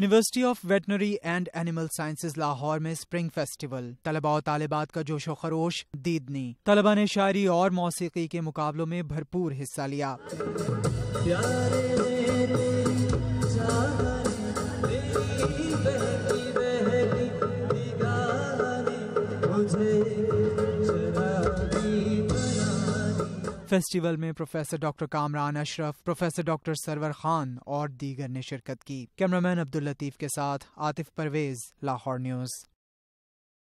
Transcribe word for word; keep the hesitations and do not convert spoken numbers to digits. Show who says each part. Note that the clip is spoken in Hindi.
Speaker 1: University of veterinary and animal sciences Lahore में स्प्रिंग फेस्टिवल, तलबा और तालिबात का जोशो खरोश दीदनी। तलबा ने शायरी और मौसीकी के मुकाबलों में भरपूर हिस्सा लिया। फेस्टिवल में professor doctor Kamran Ashraf, professor doctor Sarwar Khan और दीगर ने शिरकत की। कैमरामैन अब्दुल लतीफ के साथ आतिफ परवेज, लाहौर न्यूज़।